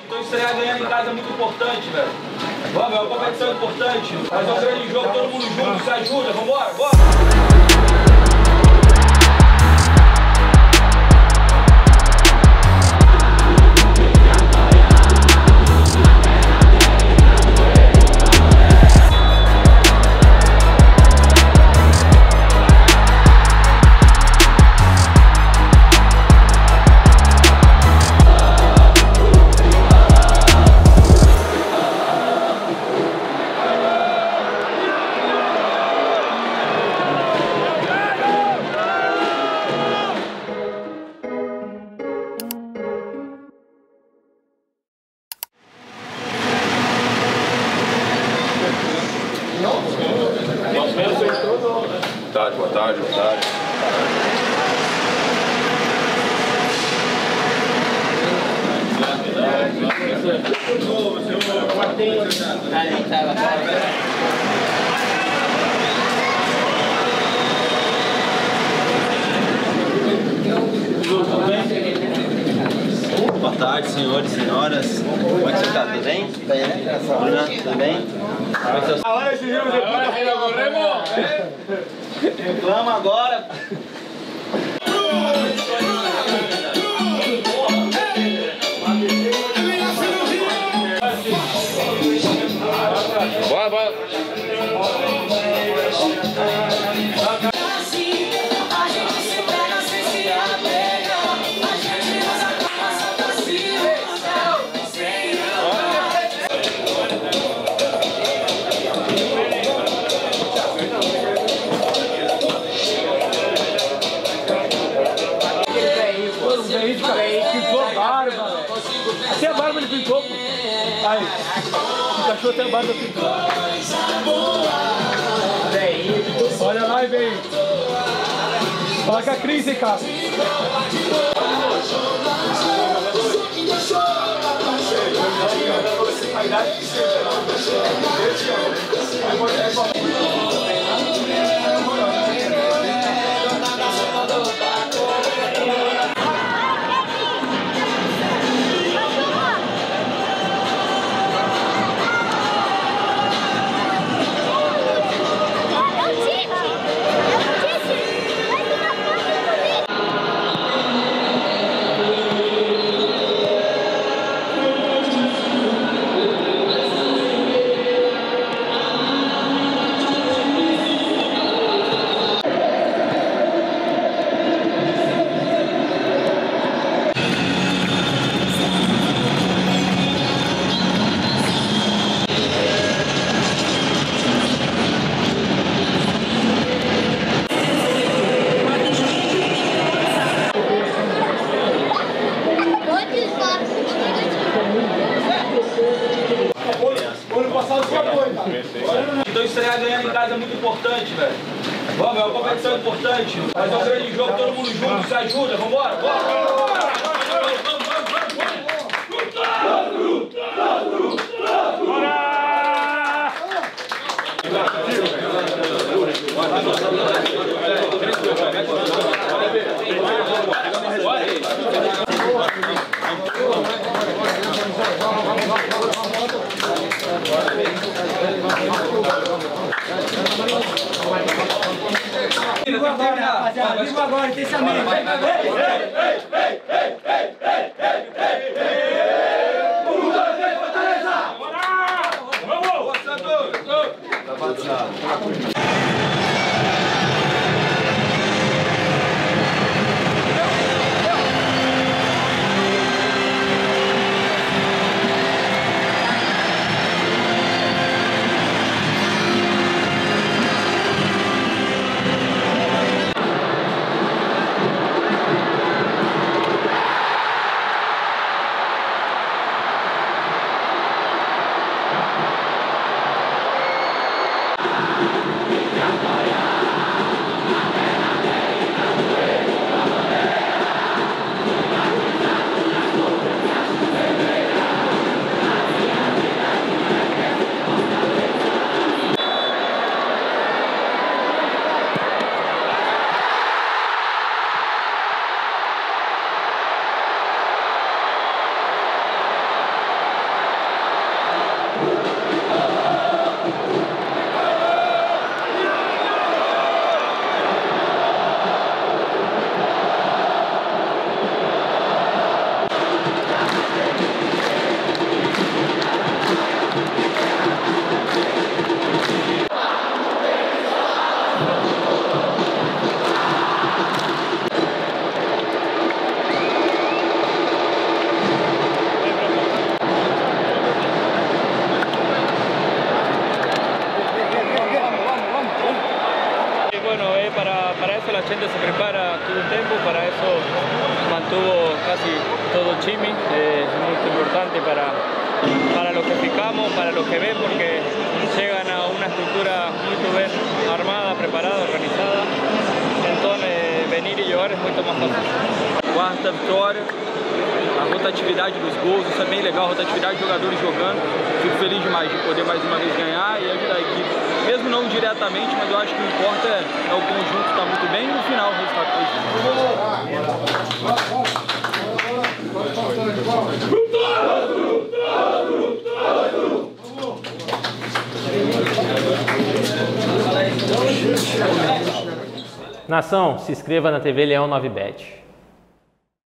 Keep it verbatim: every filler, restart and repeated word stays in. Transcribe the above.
Então estrear ganhando em casa é muito importante, velho. Vamos, é uma competição importante. Fazer um grande jogo, todo mundo junto, se ajuda, vambora, bora! Boa tarde, boa tarde, boa tarde. Boa tarde, senhores e senhoras. Como é que você está? Tudo bem? Bruna, tudo bem? Agora decidimos depois corremos. Reclama agora. Bora, bora. Até a barba ele pintou, pô. Aí, o cachorro até a barba pintou. Olha lá e vem. Fala com a Cris, hein, cara. Então estrear ganhando em casa é muito importante, velho. Vamos, é uma competição importante. Fazer um grande jogo, todo mundo junto, se ajuda, vambora, bora! Viva agora, rapaziada! Viva agora, intensamente! para eso mantuvo casi todo el time, es muy importante para, para los que ficamos, para los que ven, porque llegan a una estructura muy bien armada, preparada, organizada, entonces venir e jogar é muito mais fácil. Quarta vitória, a rotatividade dos gols, isso é bem legal, a rotatividade de jogadores jogando. Fico feliz demais de poder mais uma vez ganhar e ajudar a equipe, mesmo não diretamente, mas eu acho que o que importa é, é o conjunto estar muito bem e no final o resultado Nação, se inscreva na T V Leão nove Bet.